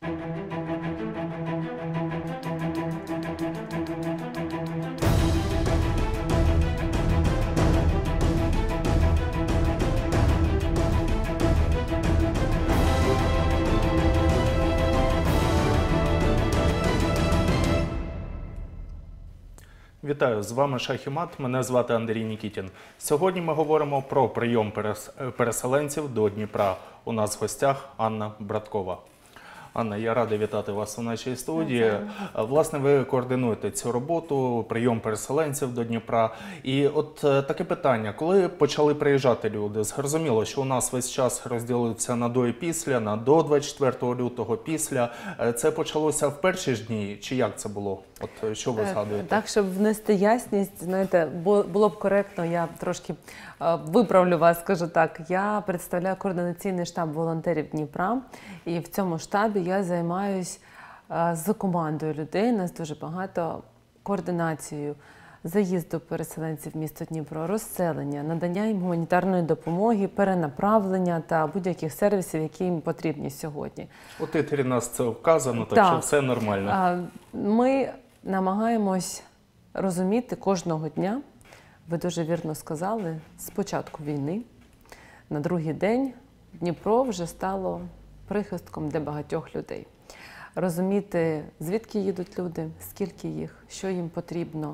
Вітаю, з вами Шах і Мат, мене звати Андрій Нікітін. Сьогодні ми говоримо про прийом переселенців до Дніпра. У нас в гостях Анна Браткова. Анна, я радий вітати вас у нашій студії. Власне, ви координуєте цю роботу, прийом переселенців до Дніпра. І от таке питання, коли почали приїжджати люди, зрозуміло, що у нас весь час розділився на до і після, на до 24 лютого, після. Це почалося в перші ж дні, чи як це було? От що ви згадуєте? Так, щоб внести ясність, знаєте, було б коректно, я трошки виправлю вас, скажу так. Я представляю координаційний штаб волонтерів Дніпра, і в цьому штабі я займаюсь з командою людей, нас дуже багато, координацією заїзду переселенців в місто Дніпро, розселення, надання їм гуманітарної допомоги, перенаправлення та будь-яких сервісів, які їм потрібні сьогодні. У титрі нас це вказано, так що все нормально. Ми намагаємось розуміти кожного дня, ви дуже вірно сказали, з початку війни, на другий день Дніпро вже стало прихистком для багатьох людей. Розуміти, звідки їдуть люди, скільки їх, що їм потрібно,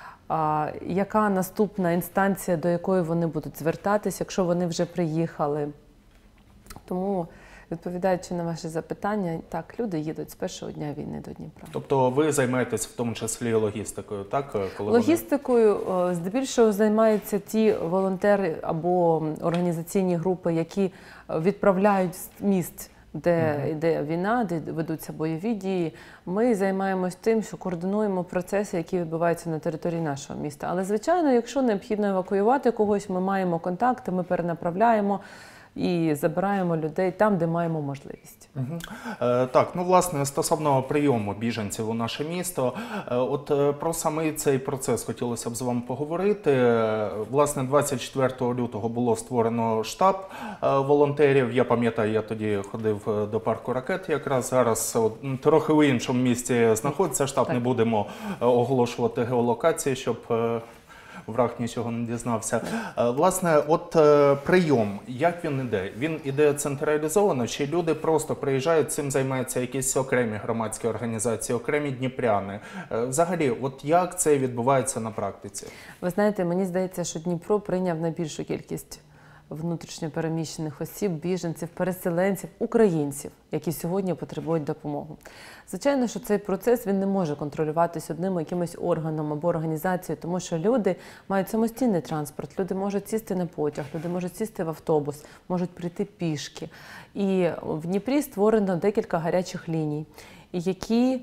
яка наступна інстанція, до якої вони будуть звертатись, якщо вони вже приїхали. Тому, відповідаючи на ваші запитання, так, люди їдуть з першого дня війни до Дніпра. Тобто ви займаєтесь в тому числі логістикою, так? Логістикою здебільшого займаються ті волонтери або організаційні групи, які відправляють з місць, де йде війна, де ведуться бойові дії. Ми займаємось тим, що координуємо процеси, які відбуваються на території нашого міста. Але, звичайно, якщо необхідно евакуювати когось, ми маємо контакти, ми перенаправляємо і забираємо людей там, де маємо можливість. Так, ну власне, стосовно прийому біженців у наше місто, от про саме цей процес хотілося б з вами поговорити. Власне, 24 лютого було створено штаб волонтерів. Я пам'ятаю, я тоді ходив до парку Ракет якраз. Зараз трохи в іншому місці знаходиться штаб, так. Не будемо оголошувати геолокації, щоб враг нічого не дізнався. Власне, от прийом, як він іде? Він іде централізовано, чи люди просто приїжджають, цим займаються якісь окремі громадські організації, окремі дніпряни? Взагалі, от як це відбувається на практиці? Ви знаєте, мені здається, що Дніпро прийняв найбільшу кількість внутрішньо переміщених осіб, біженців, переселенців, українців, які сьогодні потребують допомоги. Звичайно, що цей процес він не може контролюватись одним якимось органом або організацією, тому що люди мають самостійний транспорт, люди можуть сісти на потяг, люди можуть сісти в автобус, можуть прийти пішки. І в Дніпрі створено декілька гарячих ліній, які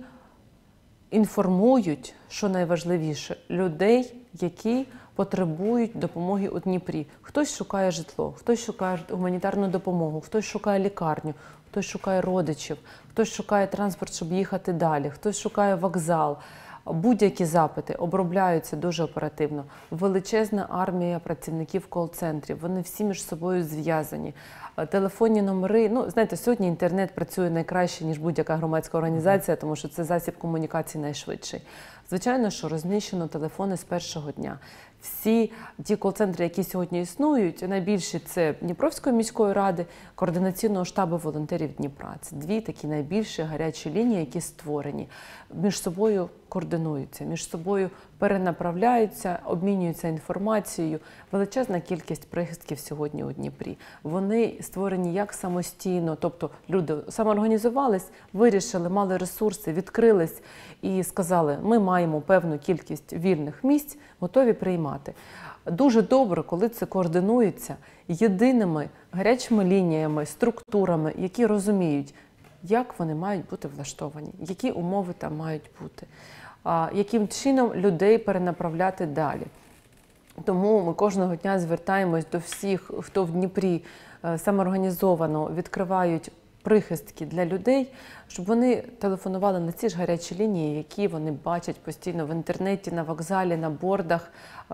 інформують, що найважливіше, людей, які потребують допомоги у Дніпрі. Хтось шукає житло, хтось шукає гуманітарну допомогу, хтось шукає лікарню, хтось шукає родичів, хтось шукає транспорт, щоб їхати далі, хтось шукає вокзал. Будь-які запити обробляються дуже оперативно. Величезна армія працівників кол-центрів, вони всі між собою зв'язані. Телефонні номери, ну, знаєте, сьогодні інтернет працює найкраще, ніж будь-яка громадська організація, тому що це засіб комунікації найшвидший. Звичайно, що розміщено телефони з першого дня. Всі ті кол-центри, які сьогодні існують, найбільші це Дніпровської міської ради, координаційного штабу волонтерів Дніпра. Це дві такі найбільші гарячі лінії, які створені. Між собою координуються, між собою перенаправляються, обмінюються інформацією. Величезна кількість прихистків сьогодні у Дніпрі. Вони створені як самостійно, тобто люди самоорганізувались, вирішили, мали ресурси, відкрились і сказали, ми маємо певну кількість вільних місць, готові приймати. Дуже добре, коли це координується єдиними гарячими лініями, структурами, які розуміють, як вони мають бути влаштовані, які умови там мають бути, яким чином людей перенаправляти далі. Тому ми кожного дня звертаємось до всіх, хто в Дніпрі самоорганізовано відкривають прихистки для людей, щоб вони телефонували на ці ж гарячі лінії, які вони бачать постійно в інтернеті, на вокзалі, на бордах,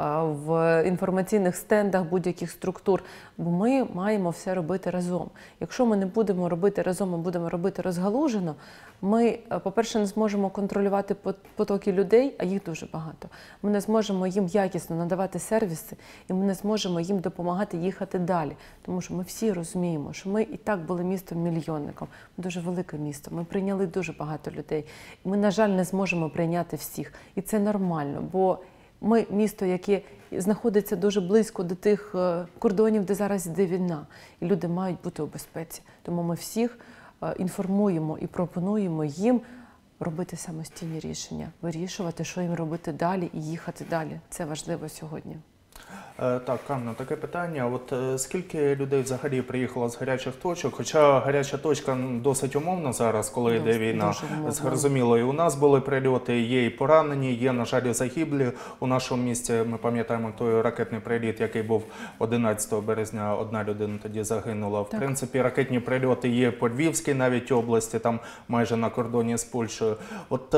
в інформаційних стендах будь-яких структур. Бо ми маємо все робити разом. Якщо ми не будемо робити разом, ми будемо робити розгалужено, ми, по-перше, не зможемо контролювати потоки людей, а їх дуже багато. Ми не зможемо їм якісно надавати сервіси, і ми не зможемо їм допомагати їхати далі. Тому що ми всі розуміємо, що ми і так були містом-мільйонником. Ми дуже велике місто, ми прийняли дуже багато людей. І ми, на жаль, не зможемо прийняти всіх. І це нормально, бо ми місто, яке знаходиться дуже близько до тих кордонів, де зараз йде війна. І люди мають бути у безпеці. Тому ми всіх інформуємо і пропонуємо їм робити самостійні рішення, вирішувати, що їм робити далі і їхати далі. Це важливо сьогодні. Так, Анна, таке питання. От скільки людей взагалі приїхало з гарячих точок? Хоча гаряча точка досить умовна зараз, коли йде війна. Зрозуміло, і у нас були прильоти, є і поранені, є, на жаль, загиблі. У нашому місті ми пам'ятаємо той ракетний приліт, який був 11 березня, одна людина тоді загинула. В принципі, ракетні прильоти є по Львівській навіть області, там майже на кордоні з Польщею. От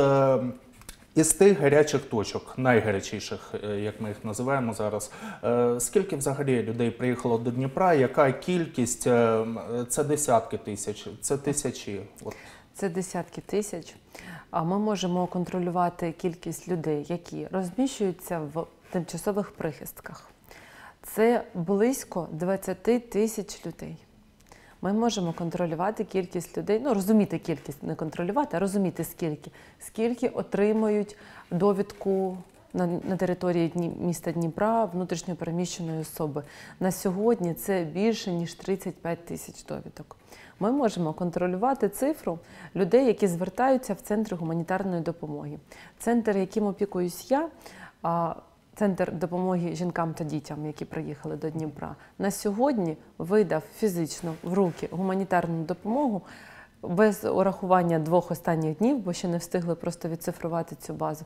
із тих гарячих точок, найгарячіших, як ми їх називаємо зараз, скільки взагалі людей приїхало до Дніпра, яка кількість? Це десятки тисяч, це тисячі? Це десятки тисяч. А ми можемо контролювати кількість людей, які розміщуються в тимчасових прихистках. Це близько 20 тисяч людей. Ми можемо контролювати кількість людей, ну розуміти кількість, не контролювати, а розуміти скільки отримують довідку на території міста Дніпра внутрішньо переміщеної особи. На сьогодні це більше, ніж 35 тисяч довідок. Ми можемо контролювати цифру людей, які звертаються в центри гуманітарної допомоги. Центр, яким опікуюсь я, Центр допомоги жінкам та дітям, які приїхали до Дніпра, на сьогодні видав фізично в руки гуманітарну допомогу без урахування 2 останніх днів, бо ще не встигли просто відцифрувати цю базу,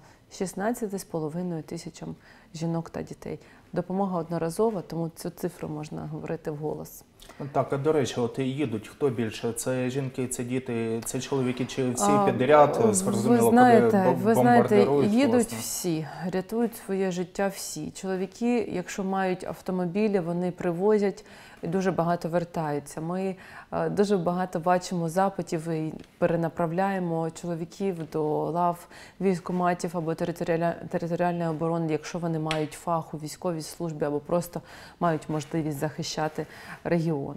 16,5 тисячам жінок та дітей. Допомога одноразова, тому цю цифру можна говорити вголос. Так, а до речі, от їдуть хто більше? Це жінки, це діти, це чоловіки чи всі підряд? Зрозуміло, ви знаєте, їдуть всі, рятують своє життя всі. Чоловіки, якщо мають автомобілі, вони привозять і дуже багато вертаються. Ми дуже багато бачимо запитів і перенаправляємо чоловіків до лав військкоматів або територіальної оборони, якщо вони мають фах у військовій службі або просто мають можливість захищати регіон.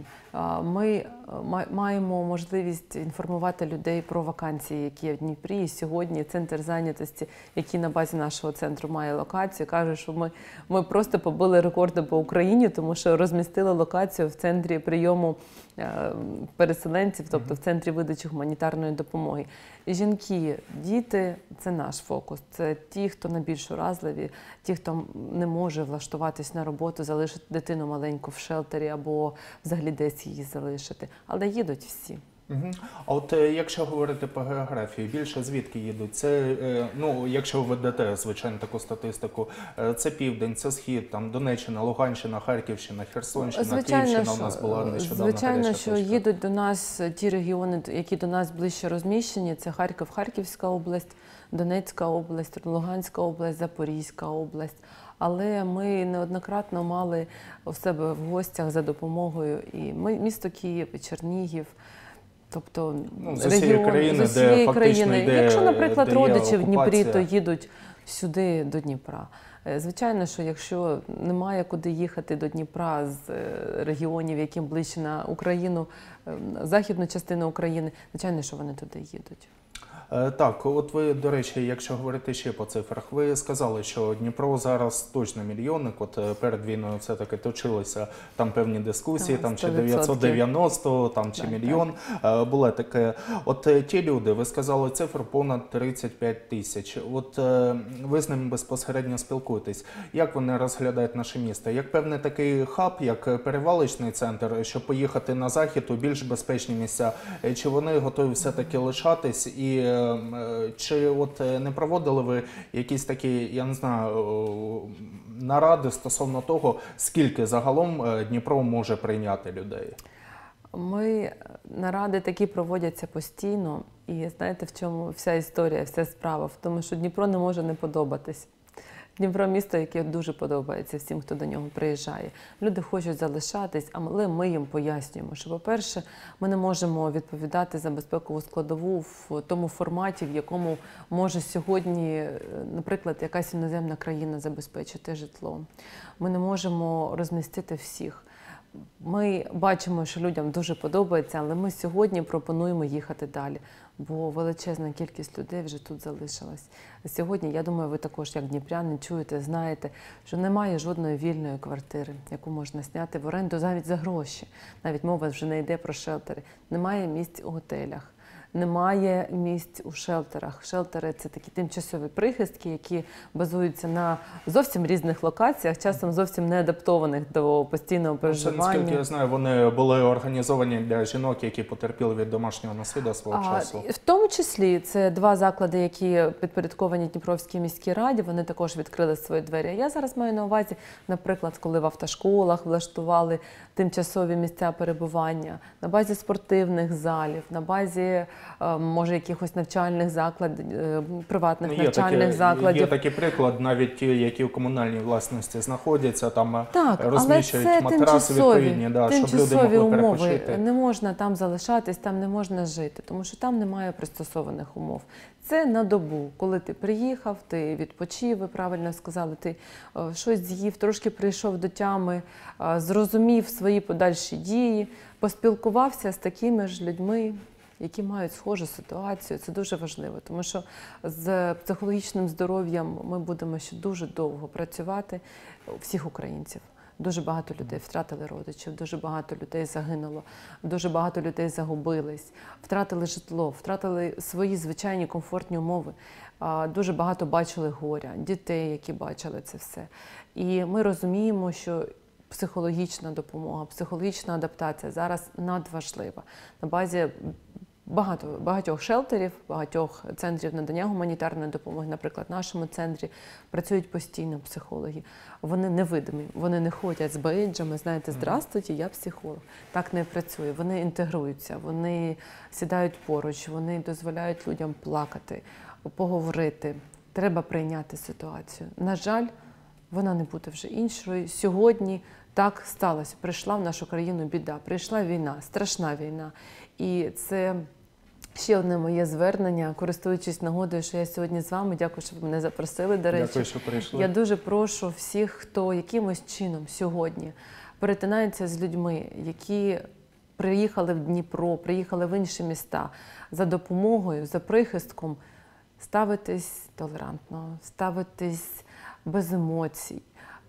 Ми маємо можливість інформувати людей про вакансії, які є в Дніпрі. І сьогодні центр зайнятості, який на базі нашого центру має локацію, каже, що ми просто побили рекорди по Україні, тому що розмістили локацію в центрі прийому переселенців, тобто в центрі видачі гуманітарної допомоги. І жінки, діти – це наш фокус. Це ті, хто найбільш уразливі, ті, хто не може влаштуватись на роботу, залишити дитину маленьку в шелтері або взагалі десь її залишити. Але їдуть всі. А от якщо говорити по географії, більше звідки їдуть? Це, ну, якщо ви ведете, звичайно, таку статистику, це Південь, це Схід, там Донеччина, Луганщина, Харківщина, Херсонщина, Київщина у нас була нещодавно. Звичайно, що їдуть до нас ті регіони, які до нас ближче розміщені, це Харків, Харківська область, Донецька область, Луганська область, Запорізька область. Але ми неоднократно мали у себе в гостях за допомогою і місто Київ, і Чернігів. Тобто з усієї країни, де фактично йде, якщо, наприклад, родичі в Дніпрі, окупація, то їдуть сюди, до Дніпра. Звичайно, що якщо немає куди їхати до Дніпра з регіонів, яким ближче на Україну, західну частину України, звичайно, що вони туди їдуть. Так, от ви, до речі, якщо говорити ще по цифрах, ви сказали, що Дніпро зараз точно мільйонник, от перед війною все-таки точилися там певні дискусії, там чи 990, там чи мільйон, було таке. От ті люди, ви сказали цифру понад 35 тисяч, от ви з ними безпосередньо спілкуєтесь, як вони розглядають наше місто? Як певний такий хаб, як перевалочний центр, щоб поїхати на захід у більш безпечні місця, чи вони готові все-таки лишатись і чи от не проводили ви якісь такі, я не знаю, наради стосовно того, скільки загалом Дніпро може прийняти людей? Ми наради такі проводяться постійно. І знаєте, в чому вся історія, вся справа? В тому, що Дніпро не може не подобатись. Дніпро – місто, яке дуже подобається всім, хто до нього приїжджає. Люди хочуть залишатись, але ми їм пояснюємо, що, по-перше, ми не можемо відповідати за безпекову складову в тому форматі, в якому може сьогодні, наприклад, якась іноземна країна забезпечити житло. Ми не можемо розмістити всіх. Ми бачимо, що людям дуже подобається, але ми сьогодні пропонуємо їхати далі, бо величезна кількість людей вже тут залишилась. Сьогодні, я думаю, ви також, як дніпряни, чуєте, знаєте, що немає жодної вільної квартири, яку можна зняти в оренду навіть за гроші. Навіть мова вже не йде про шелтери. Немає місць у готелях. Немає місць у шелтерах. Шелтери – це такі тимчасові прихистки, які базуються на зовсім різних локаціях, часом зовсім не адаптованих до постійного проживання. Наскільки я знаю, вони були організовані для жінок, які потерпіли від домашнього насилля свого часу. В тому числі це 2 заклади, які підпорядковані Дніпровській міській раді, вони також відкрили свої двері. Я зараз маю на увазі, наприклад, коли в автошколах влаштували тимчасові місця перебування, на базі спортивних залів, на базі, може, якихось навчальних закладів, приватних навчальних закладів. Є такий приклад, навіть ті, які в комунальній власності знаходяться, там так, розміщують матраси відповідні, щоб люди могли умови. перепочити. Не можна там залишатись, там не можна жити, тому що там немає пристосованих умов. Це на добу, коли ти приїхав, ти відпочив, ви правильно сказали, ти щось з'їв, трошки прийшов до тями, зрозумів свої подальші дії, поспілкувався з такими ж людьми, які мають схожу ситуацію. Це дуже важливо, тому що з психологічним здоров'ям ми будемо ще дуже довго працювати у всіх українців. Дуже багато людей втратили родичів, дуже багато людей загинуло, дуже багато людей загубились, втратили житло, втратили свої звичайні комфортні умови. Дуже багато бачили горя, дітей, які бачили це все. І ми розуміємо, що психологічна допомога, психологічна адаптація зараз надважлива. На базі багатьох шелтерів, багатьох центрів надання гуманітарної допомоги, наприклад, в нашому центрі працюють постійно психологи. Вони невидимі, вони не ходять з бейджами, знаєте, «Здравствуйте, я психолог». Так не працює. Вони інтегруються, вони сідають поруч, вони дозволяють людям плакати, поговорити. Треба прийняти ситуацію. На жаль, вона не буде вже іншою. Сьогодні так сталося. Прийшла в нашу країну біда, прийшла війна, страшна війна. І це ще одне моє звернення, користуючись нагодою, що я сьогодні з вами. Дякую, що ви мене запросили, до речі. Дякую, що прийшли. Я дуже прошу всіх, хто якимось чином сьогодні перетинається з людьми, які приїхали в Дніпро, приїхали в інші міста за допомогою, за прихистком, ставитись толерантно, ставитись без емоцій.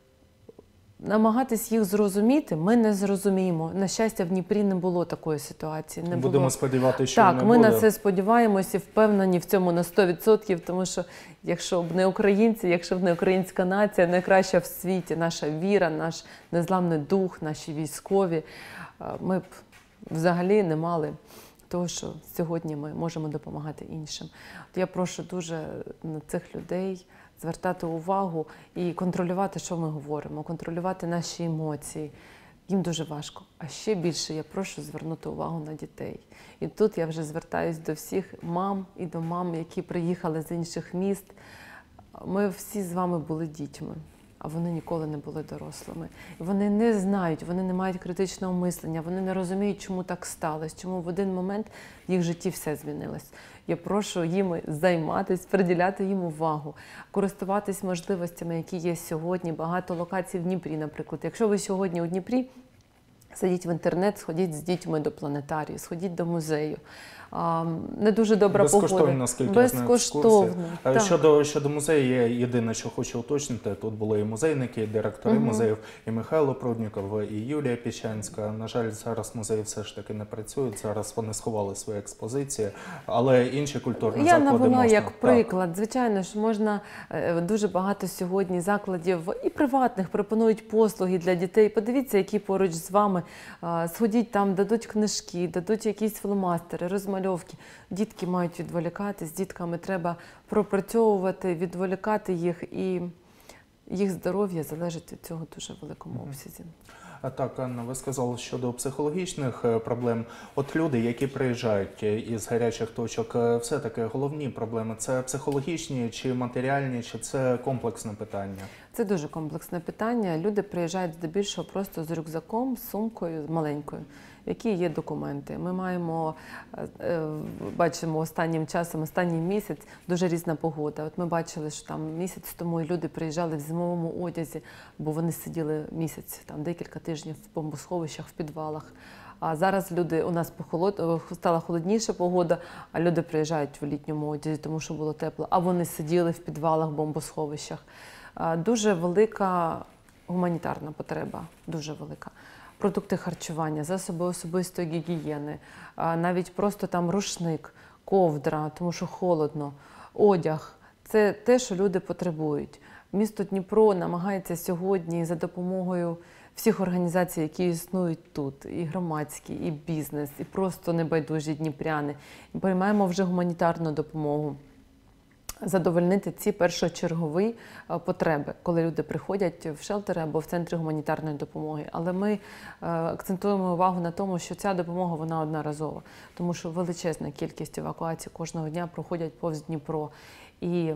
Намагатись їх зрозуміти, ми не зрозуміємо. На щастя, в Дніпрі не було такої ситуації. Будемо сподіватися, що так, не ми буде. на це сподіваємося і впевнені в цьому на 100%, тому що якщо б не українці, якщо б не українська нація, найкраща в світі, наша віра, наш незламний дух, наші військові, ми б взагалі не мали того, що сьогодні ми можемо допомагати іншим. От я прошу дуже на цих людей звертати увагу і контролювати, що ми говоримо, контролювати наші емоції. Їм дуже важко. А ще більше я прошу звернути увагу на дітей. І тут я вже звертаюсь до всіх мам і до мам, які приїхали з інших міст. Ми всі з вами були дітьми, а вони ніколи не були дорослими. І вони не знають, вони не мають критичного мислення, вони не розуміють, чому так сталося, чому в один момент в їх житті все змінилось. Я прошу їм займатися, приділяти їм увагу, користуватись можливостями, які є сьогодні. Багато локацій в Дніпрі, наприклад. Якщо ви сьогодні у Дніпрі, сидіть в інтернет, сходіть з дітьми до планетарію, сходіть до музею. Не дуже добра погода. Безкоштовно, наскільки безкоштовно. Я знаю, щодо музею, я єдине, що хочу уточнити, тут були і музейники, і директори музеїв, і Михайло Прудніков, і Юлія Піщанська. На жаль, зараз музеї все ж таки не працюють, зараз вони сховали свої експозиції, але інші культурні заклади можна. Я навела як приклад. Звичайно, що можна, дуже багато сьогодні закладів і приватних пропонують послуги для дітей. Подивіться, які поруч з вами. Сходіть там, дадуть книжки, дадуть якісь фломастери, розмальовки. Дітки мають відволікатись, з дітками треба пропрацьовувати, відволікати їх, і їх здоров'я залежить від цього дуже великому обсязі. А так, Анна, ви сказали щодо психологічних проблем. От люди, які приїжджають із гарячих точок, все-таки головні проблеми – це психологічні чи матеріальні, чи це комплексне питання? Це дуже комплексне питання. Люди приїжджають здебільшого просто з рюкзаком, з сумкою маленькою, в якій є документи. Ми бачимо останнім часом, останній місяць дуже різна погода. От ми бачили, що там місяць тому люди приїжджали в зимовому одязі, бо вони сиділи місяць, там декілька тижнів в бомбосховищах, в підвалах. А зараз у нас стала холодніша погода, а люди приїжджають в літньому одязі, тому що було тепло, а вони сиділи в підвалах, в бомбосховищах. Дуже велика гуманітарна потреба, дуже велика. Продукти харчування, засоби особистої гігієни, навіть просто там рушник, ковдра, тому що холодно, одяг. Це те, що люди потребують. Місто Дніпро намагається сьогодні за допомогою всіх організацій, які існують тут, і громадські, і бізнес, і просто небайдужі дніпряни. І приймаємо вже гуманітарну допомогу. Задовольнити ці першочергові потреби, коли люди приходять в шелтери або в центри гуманітарної допомоги. Але ми акцентуємо увагу на тому, що ця допомога, вона одноразова, тому що величезна кількість евакуацій кожного дня проходять повз Дніпро. І,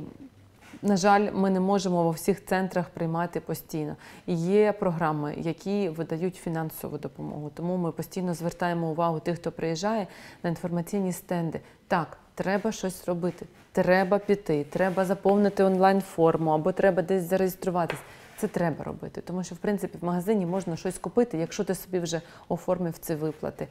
на жаль, ми не можемо во всіх центрах приймати постійно. І є програми, які видають фінансову допомогу. Тому ми постійно звертаємо увагу тих, хто приїжджає, на інформаційні стенди. Так, треба щось робити, треба піти, треба заповнити онлайн-форму або треба десь зареєструватись. Це треба робити, тому що, в принципі, в магазині можна щось купити, якщо ти собі вже оформив ці виплати.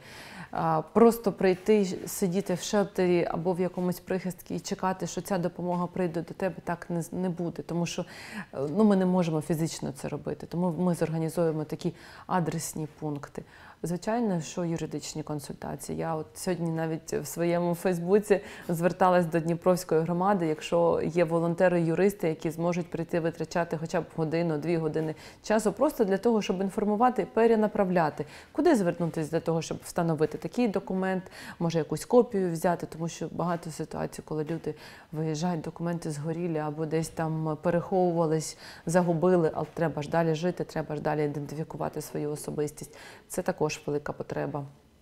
Просто прийти, сидіти в шелтері або в якомусь прихистку і чекати, що ця допомога прийде до тебе, так не буде, тому що ми не можемо фізично це робити. Тому ми зорганізуємо такі адресні пункти. Звичайно, що юридичні консультації. Я от сьогодні навіть в своєму Фейсбуці зверталась до Дніпровської громади, якщо є волонтери-юристи, які зможуть прийти витрачати хоча б годину, 2 години часу, просто для того, щоб інформувати і перенаправляти. Куди звернутися для того, щоб встановити такий документ, може якусь копію взяти, тому що багато ситуацій, коли люди виїжджають, документи згорілі або десь там переховувались, загубили, але треба ж далі жити, треба ж далі ідентифікувати свою особистість. Це також велика потреба.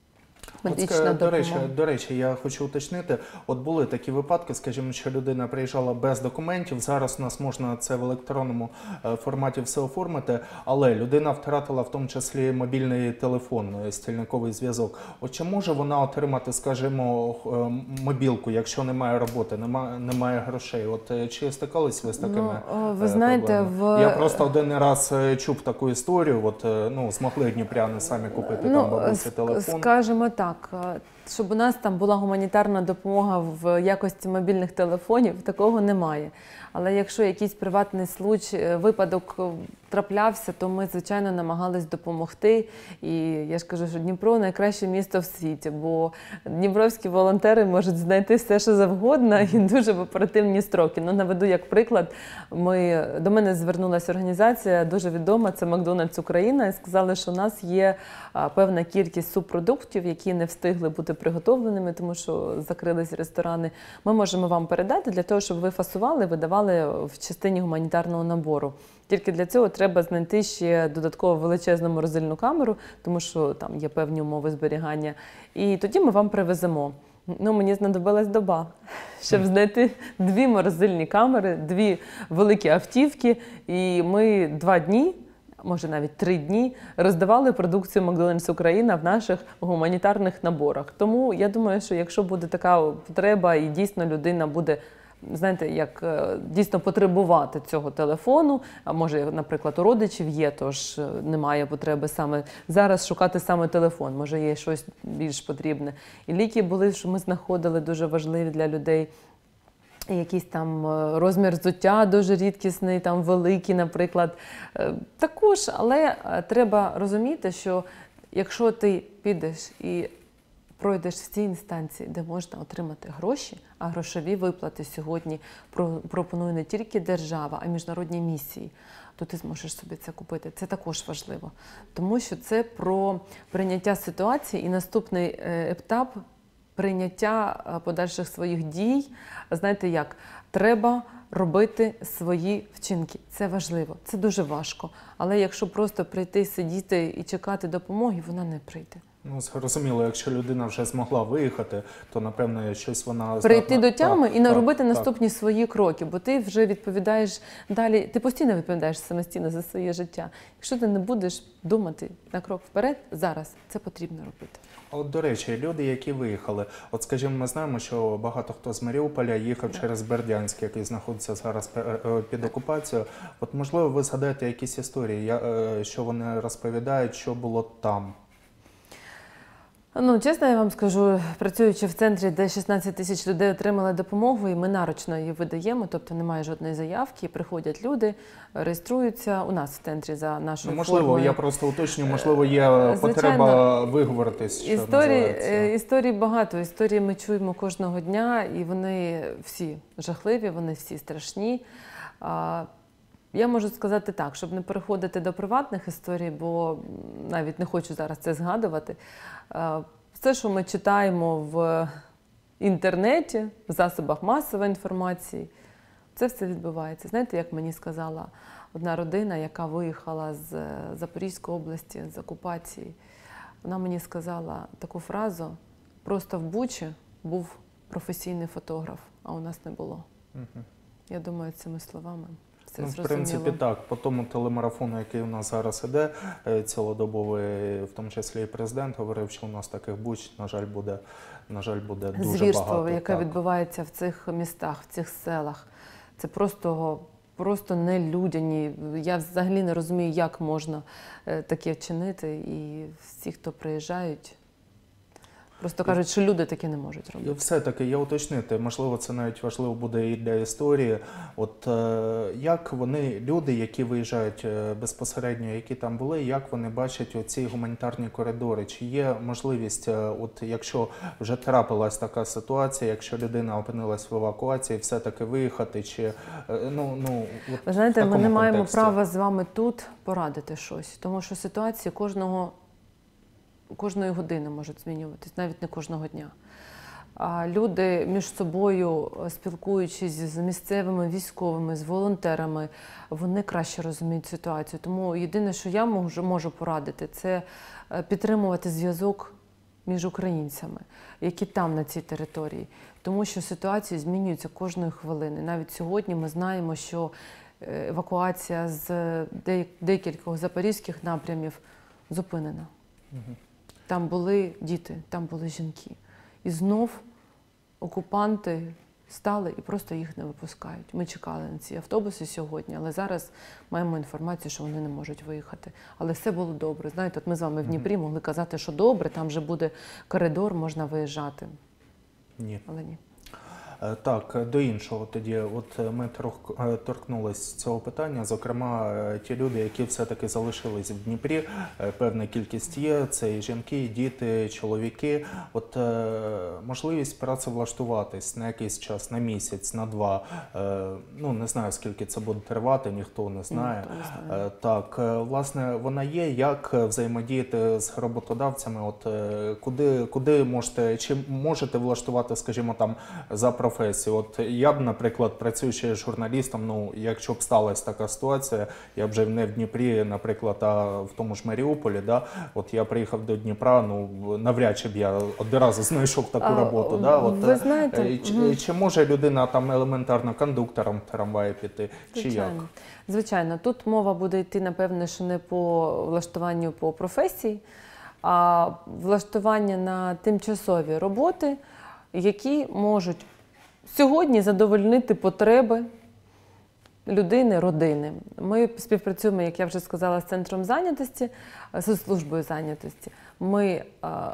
Медична допомога. До речі, я хочу уточнити, от були такі випадки, скажімо, що людина приїжджала без документів, зараз у нас можна це в електронному форматі все оформити, але людина втратила в тому числі мобільний телефон, стільниковий зв'язок. От чи може вона отримати, скажімо, мобілку, якщо немає роботи, немає грошей? От чи стикались ви з такими ви знаєте, проблемами? Я просто один раз чув таку історію, змогли дніпряни самі купити там бабусі телефон. Скажімо так, щоб у нас там була гуманітарна допомога в якості мобільних телефонів, такого немає. Але якщо якийсь приватний випадок траплявся, то ми, звичайно, намагались допомогти. І я ж кажу, що Дніпро – найкраще місто в світі, бо дніпровські волонтери можуть знайти все, що завгодно, і дуже в оперативні строки. Наведу як приклад, до мене звернулася організація, дуже відома, це Макдональдс Україна, і сказали, що у нас є певна кількість субпродуктів, які не встигли бути приготовленими, тому що закрились ресторани. Ми можемо вам передати для того, щоб ви фасували, видавали в частині гуманітарного набору. Тільки для цього треба знайти ще додатково величезну морозильну камеру, тому що там є певні умови зберігання. І тоді ми вам привеземо. Мені знадобилась доба, щоб знайти 2 морозильні камери, 2 великі автівки. І ми 2 дні, може навіть 3 дні, роздавали продукцію Макдональдс Україна в наших гуманітарних наборах. Тому я думаю, що якщо буде така потреба і дійсно людина буде, знаєте, як дійсно потребувати цього телефону, а може, наприклад, у родичів є, тож немає потреби саме зараз шукати саме телефон, може є щось більш потрібне. І ліки були, що ми знаходили дуже важливі для людей. Якийсь там розмір взуття дуже рідкісний, там великий, наприклад. Також, але треба розуміти, що якщо ти підеш і пройдеш всі інстанції, де можна отримати гроші, а грошові виплати сьогодні пропонує не тільки держава, а й міжнародні місії, то ти зможеш собі це купити. Це також важливо, тому що це про прийняття ситуації і наступний етап прийняття подальших своїх дій. Знаєте як? Треба робити свої вчинки. Це важливо, це дуже важко. Але якщо просто прийти, сидіти і чекати допомоги, вона не прийде. Ну, зрозуміло, якщо людина вже змогла виїхати, то, напевно, щось вона Прийти здатна. до тями Так, і наробити так, наступні свої кроки, бо ти вже відповідаєш далі, ти постійно відповідаєш самостійно за своє життя. Якщо ти не будеш думати на крок вперед, зараз це потрібно робити. От, до речі, люди, які виїхали, от, скажімо, ми знаємо, що багато хто з Маріуполя їхав через Бердянськ, який знаходиться зараз під окупацією. От, можливо, ви згадаєте якісь історії, що вони розповідають, що було там? Ну, чесно, я вам скажу, працюючи в центрі, де 16 тисяч людей отримали допомогу, і ми нарочно її видаємо, тобто немає жодної заявки, приходять люди, реєструються у нас в центрі за нашою Можливо, формою. я просто уточнюю, можливо, є потреба виговоритись, що називається. Історій багато, історії ми чуємо кожного дня, і вони всі жахливі, вони всі страшні. Я можу сказати так, щоб не переходити до приватних історій, бо навіть не хочу зараз це згадувати. Все, що ми читаємо в інтернеті, в засобах масової інформації, це все відбувається. Знаєте, як мені сказала одна родина, яка виїхала з Запорізької області, з окупації, вона мені сказала таку фразу: просто в Бучі був професійний фотограф, а у нас не було. Я думаю, цими словами. Ну, в принципі, так. По тому телемарафону, який у нас зараз іде, цілодобовий, в тому числі і президент говорив, що у нас таких буч, на жаль, буде дуже звірство, багато. яке відбувається в цих містах, в цих селах. Це просто нелюдяні. Я взагалі не розумію, як можна таке вчинити. І всі, хто приїжджають, просто кажуть, що люди таке не можуть робити. І все-таки я уточнити, можливо, це навіть важливо буде і для історії. От як вони, люди, які виїжджають безпосередньо, які там були, як вони бачать оці гуманітарні коридори? Чи є можливість, от якщо вже трапилась така ситуація, якщо людина опинилась в евакуації, все-таки виїхати? Чи, ви знаєте, ми не маємо контексті? права з вами тут порадити щось, тому що ситуації кожної години можуть змінюватись, навіть не кожного дня. А люди між собою, спілкуючись з місцевими військовими, з волонтерами, вони краще розуміють ситуацію. Тому єдине, що я можу порадити, це підтримувати зв'язок між українцями, які там, на цій території. Тому що ситуація змінюється кожної хвилини. Навіть сьогодні ми знаємо, що евакуація з декількох запорізьких напрямів зупинена. Там були діти, там були жінки. І знов окупанти стали і просто їх не випускають. Ми чекали на ці автобуси сьогодні, але зараз маємо інформацію, що вони не можуть виїхати. Але все було добре. Знаєте, от ми з вами в Дніпрі могли казати, що добре, там вже буде коридор, можна виїжджати. Ні. Але ні. Так, до іншого тоді. От ми торкнулись цього питання. Зокрема, ті люди, які все-таки залишились в Дніпрі, певна кількість є, це і жінки, і діти, чоловіки. От можливість працевлаштуватись на якийсь час, на місяць, на два, ну не знаю, скільки це буде тривати, ніхто не знає. Так, власне, вона є, як взаємодіяти з роботодавцями, от куди можете, чи можете влаштувати, скажімо, там, за професію. От я б, наприклад, працюючи журналістом, ну, якщо б сталася така ситуація, я б вже не в Дніпрі, наприклад, а в тому ж Маріуполі, да, от я приїхав до Дніпра, ну, навряд чи б я одразу знайшов таку роботу, да, от, ви знаєте, чи може людина там елементарно кондуктором в трамваї піти, чи як? Звичайно, тут мова буде йти, напевне, що не по влаштуванню по професії, а влаштування на тимчасові роботи, які можуть сьогодні задовольнити потреби людини, родини. Ми співпрацюємо, як я вже сказала, з центром зайнятості, з службою зайнятості. Ми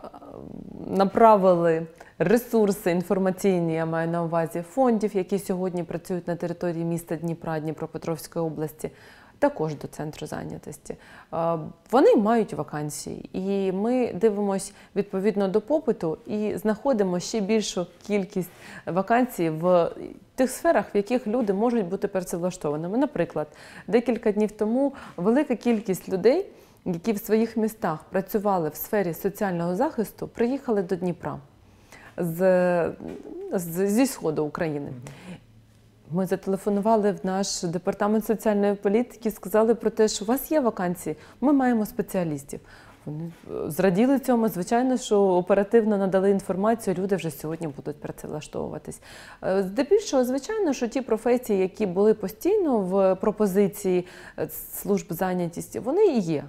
направили ресурси інформаційні, я маю на увазі, фондів, які сьогодні працюють на території міста Дніпра, Дніпропетровської області, також до центру зайнятості. Вони мають вакансії, і ми дивимося відповідно до попиту і знаходимо ще більшу кількість вакансій в тих сферах, в яких люди можуть бути працевлаштованими. Наприклад, декілька днів тому велика кількість людей, які в своїх містах працювали в сфері соціального захисту, приїхали до Дніпра зі сходу України. Ми зателефонували в наш департамент соціальної політики, сказали про те, що у вас є вакансії, ми маємо спеціалістів. Вони зраділи цьому, звичайно, що оперативно надали інформацію, люди вже сьогодні будуть працевлаштовуватись. Здебільшого, звичайно, що ті професії, які були постійно в пропозиції служб зайнятості, вони і є.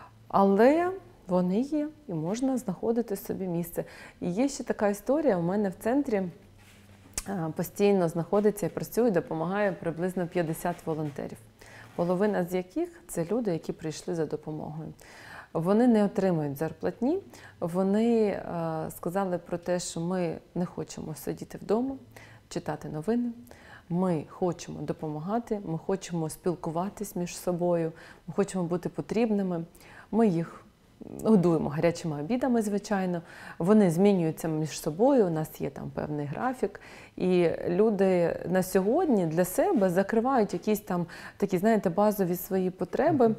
Але вони є, і можна знаходити собі місце. І є ще така історія, у мене в центрі постійно знаходиться і працює, допомагає приблизно 50 волонтерів. Половина з яких – це люди, які прийшли за допомогою. Вони не отримують зарплатні, вони сказали про те, що ми не хочемо сидіти вдома, читати новини, ми хочемо допомагати, ми хочемо спілкуватись між собою, ми хочемо бути потрібними, ми їх годуємо гарячими обідами, звичайно, вони змінюються між собою, у нас є там певний графік, і люди на сьогодні для себе закривають якісь там такі, знаєте, базові свої потреби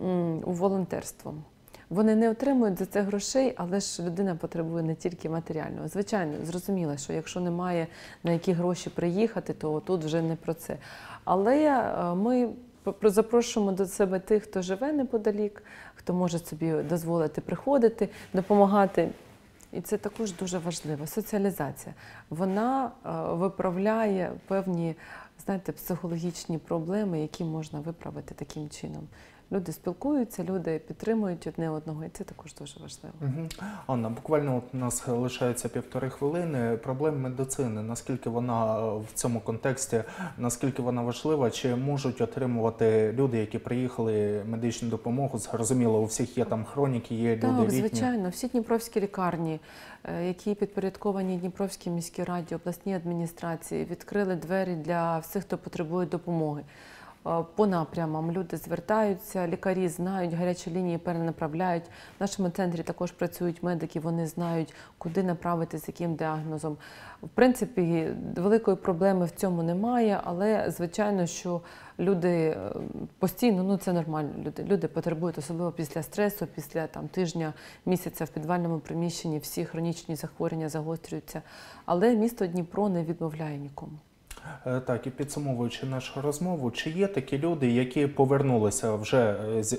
у волонтерством. Вони не отримують за це грошей, але ж людина потребує не тільки матеріального. Звичайно, зрозуміло, що якщо немає на які гроші приїхати, то тут вже не про це. Але ми запрошуємо до себе тих, хто живе неподалік, хто може собі дозволити приходити, допомагати. І це також дуже важливо. Соціалізація. Вона виправляє певні, знаєте, психологічні проблеми, які можна виправити таким чином. Люди спілкуються, люди підтримують одне одного, і це також дуже важливо. Анна, буквально от у нас лишається 1,5 хвилини. Проблема медицини, наскільки вона в цьому контексті, наскільки вона важлива, чи можуть отримувати люди, які приїхали, медичну допомогу? Зрозуміло, у всіх є там хроніки, є люди літні. Так, звичайно, всі дніпровські лікарні, які підпорядковані Дніпровській міській раді, обласній адміністрації, відкрили двері для всіх, хто потребує допомоги. По напрямам люди звертаються, лікарі знають, гарячі лінії перенаправляють. В нашому центрі також працюють медики, вони знають, куди направити, з яким діагнозом. В принципі, великої проблеми в цьому немає, але, звичайно, що люди постійно, це нормально, люди потребують, особливо після стресу, після тижня, місяця в підвальному приміщенні, всі хронічні захворювання загострюються. Але місто Дніпро не відмовляє нікому. Так, і підсумовуючи нашу розмову, чи є такі люди, які повернулися вже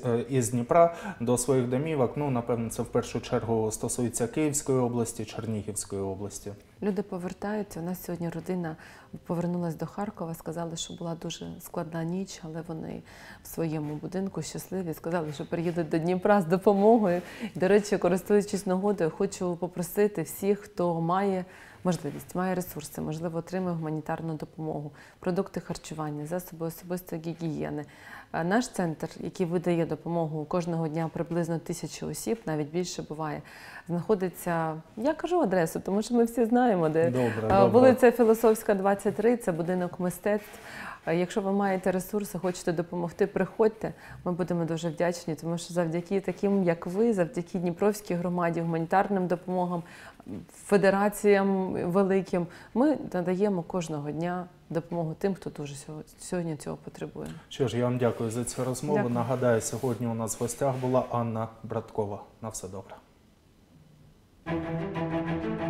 із Дніпра до своїх домівок? Напевно, це в першу чергу стосується Київської області, Чернігівської області. Люди повертаються. У нас сьогодні родина повернулася до Харкова, сказали, що була дуже складна ніч, але вони в своєму будинку щасливі, сказали, що приїдуть до Дніпра з допомогою. До речі, користуючись нагодою, хочу попросити всіх, хто має можливість, має ресурси, можливо, отримує гуманітарну допомогу, продукти харчування, засоби особистої гігієни. Наш центр, який видає допомогу кожного дня приблизно 1000 осіб, навіть більше буває, знаходиться, я кажу адресу, тому що ми всі знаємо, де. Добре. Вулиця Філософська, 23, це будинок мистецтв. Якщо ви маєте ресурси, хочете допомогти, приходьте. Ми будемо дуже вдячні, тому що завдяки таким, як ви, завдяки Дніпровській громаді, гуманітарним допомогам, федераціям великим, ми надаємо кожного дня допомогу тим, хто дуже сьогодні цього потребує. Що ж, я вам дякую за цю розмову. Дякую. Нагадаю, сьогодні у нас в гостях була Анна Браткова. На все добре.